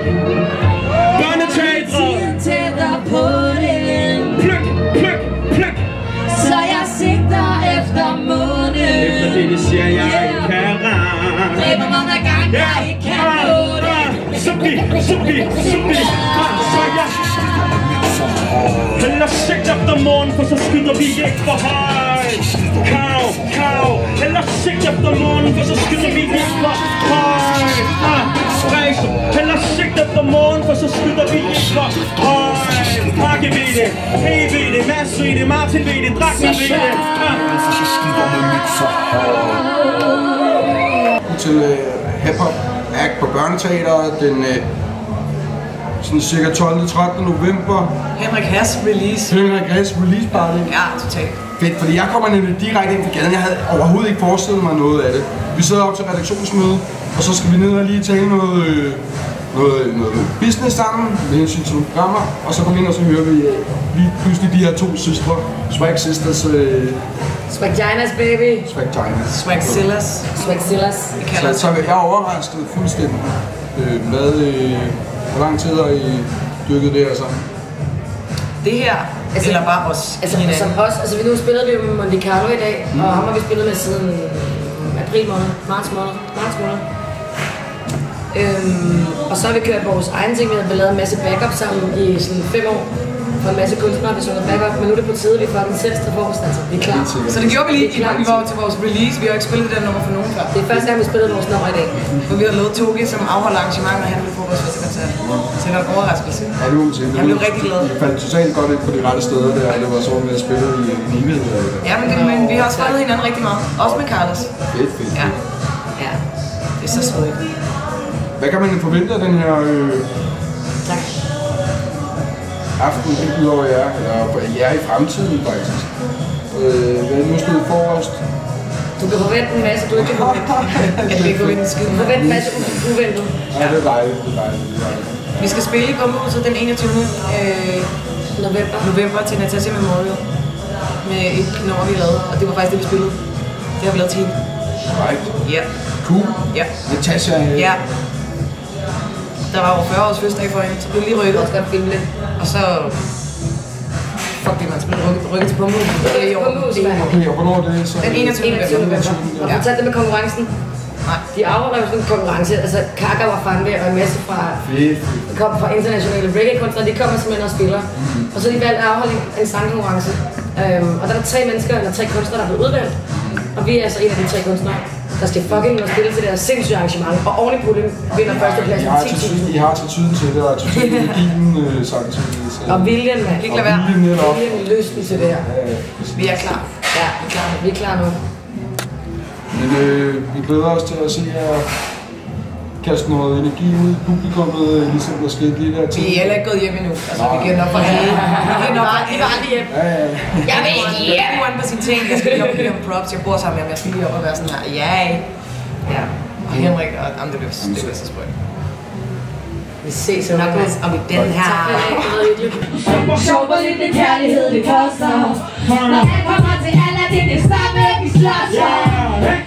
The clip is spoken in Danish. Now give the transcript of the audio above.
Børneteatret. Tættere på det. Pluk, pluk, pluk. Så jeg sigter efter månen. Efter det siger jeg ikke kan ramme. Dræber mig hver gang jeg ikke kan nå det. Subi. Så jeg hellere sigt efter morgen, for så skyder vi ikke for højt. Kav. Hellere sigt efter morgen, for så skyder vi ikke for højt. Hellere sigt efter morgen, for så skyder vi ikke for højt. Pakke ved det, hey ved det, Mads ved det, Martin ved det, Dragten ved det. Til hip-hop act på Børneteatret den sådan cirka 12-13. november. Henrik Hass release. Henrik Hass release party. Ja, totalt. Fedt, fordi jeg kommer nemlig direkte ind på gaden. Jeg havde overhovedet ikke forestillet mig noget af det. Vi sidder op til redaktionsmøde, og så skal vi ned og lige tale noget business sammen med hensyn til nogle programmer. Og så kommer vi ind, og så hører vi lige pludselig de her to søstre. Swag Sisters. Swagginas, baby. Swagzillas. Så jeg er overrasket fuldstændig. Hvor lang tid har I dykket det her sammen? Det her, altså, eller bare os? Altså som os, altså nu spillede vi jo med Monte Carlo i dag, og ham har vi spillet med siden april måned, marts måned. Og så har vi kørt vores egen ting, vi har lavet en masse backup sammen i sådan 5 år. For en masse kunstnere, vi synger backup, men nu er det på tide, vi får den selv for os, altså vi er klar. Så det gjorde vi lige, vi var til vores release, vi har ikke spillet det der nummer for nogen før. Det er første gang, vi spillede vores nummer i dag. For vi har lavet Togi, som afholder arrangement, og han ville få vores første koncert. Så det var en overraskelse. Ja, det må man sige. Jeg blev rigtig glad. Jeg faldt totalt godt ind på de rette steder der, det var sådan, at jeg spillede i en evighed. Ja, men vi har også faldet hinanden rigtig meget. Også med Carlos. Fedt. Ja. Det er så svedigt. Hvad kan man forvente af den her Tak. aften, udover jer i fremtiden faktisk? Hvad er nu stået forrest? Du kan forvente en masse, du ikke kan forvente. Jeg kan ikke forvente en skid. Du kan forvente en masse uventet. Ja, det er dejligt. Vi skal spille i Bombehuset den 21. november til Natasha Memorial. Med et nummer, vi lavede, og det var faktisk det, vi spillede. Det har vi lavet til hende. Right. Ja. Cool. Ja. Natasha. Ja. Der var over 40 års fødselsdag for hende, så blev lige rykket. Jeg skal filme lidt. Og så... Fuck det, man spiller rykket til Bombehuset. Det er i år. Okay, og hvornår er det så? Den 21. november. Og fortalte det med konkurrencen. Nej. De afholder jo sådan en konkurrence, altså Kaka var fange og en masse kom fra internationale reggae-kunstnere, de kommer simpelthen og spiller. Og så de valgt at afholde en sangkonkurrence. Og der er 3 mennesker, eller 3 kunstnere, der er blevet udvalgt. Og vi er altså en af de 3 kunstnere, der skal fucking spille til det her sindssyge arrangement. Og oven i puljen vinder førstepladsen 10.000. I har attituden til det, og attituden energien samtidig. Og viljen, man. Ikke lade være. Viljen, lysten til det her. Vi er klar. Ja, vi er klar nu. Men vi glæder os til at se jer kaste noget energi ud i publikummet, ligesom der skete lige der til. Vi er heller ikke gået hjem endnu. Altså, vi giver nok for hende. Vi var aldrig hjem. Jeg vil ikke hjem. Jeg er på sine ting. Jeg skal lige op og give ham props. Jeg bor sammen med ham. Jeg skal lige op og være sådan her. Ja. Og Henrik og andre, det bliver så sprøjt. Vi ses jo nok om i den her. Sjov hvor lidt det kærlighed det koster. Når han kommer til alle, det er det samme, vi slås for.